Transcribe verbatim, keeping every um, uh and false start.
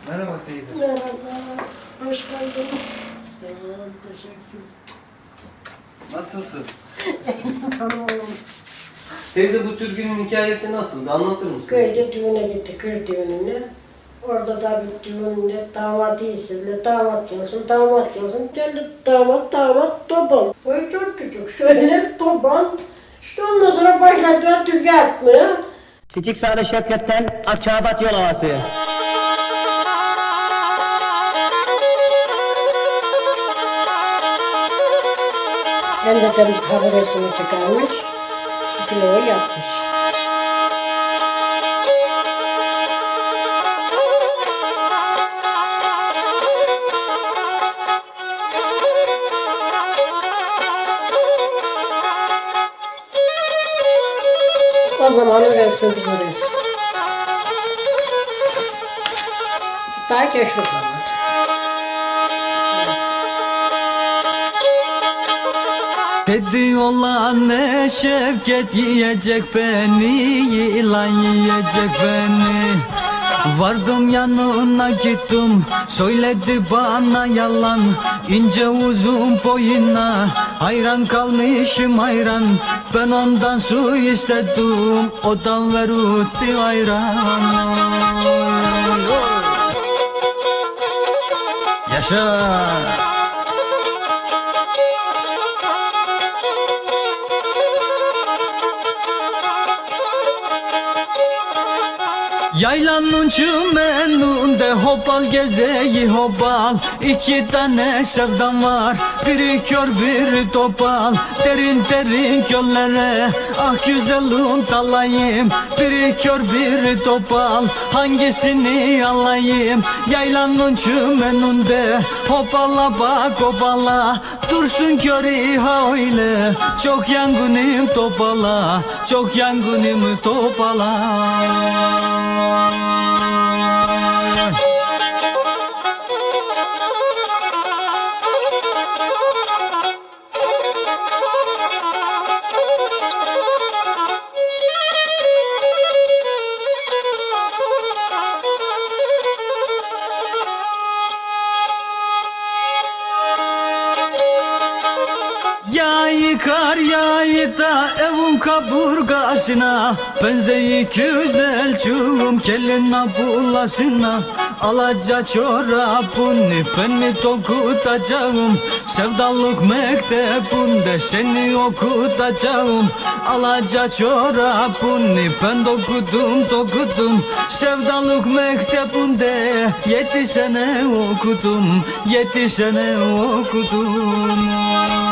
Merhaba teyze. Merhaba, hoş geldin. Sağ ol, teşekkür. Nasılsın? Tamam. Teyze bu Türkünün hikayesi nasıldı? Anlatır mısın? Köyde düğüne gittik, köy düğününe. Orada da bir düğünle damat iyisiyle damat gelsin, damat gelsin. Geldi damat, damat toban. Boy çok küçük, şöyle toban. İşte ondan sonra başladı Türkçe atmaya. Çiçek Sarı Şevket'ten Akçaabat yol havası. Hem de de haberesini çıkarmış, kiloyu yapmış. O zamanın resmini görüyorsun. Daha keşke zaman. Dedi olan ne Şevket yiyecek beni, yılan yiyecek beni. Vardım yanına gittim, söyledi bana yalan. İnce uzun boyuna hayran kalmışım hayran. Ben ondan su istedim, odan verutti hayran. Yaşa! Yaylanın çümeninde hopal gezeyi hopal. İki tane sevdam var, biri kör biri topal. Derin derin göllere ah güzelim dalayım. Biri kör biri topal, hangisini alayım? Yaylanın çümeninde hopala bak hopala. Dursun körü ha öyle, çok yangınım topala. Çok yangınım topala. Yağ kar yağı da evin kaburgasına. Benzeyi güzel çuğum kelin abulasına. Alaca çorabını ben mi dokutacağım? Sevdalık mektebinde seni okutacağım. Alaca çorabını ben dokudum dokudum. Sevdalık mektebinde yedi sene okudum. Yedi sene okudum.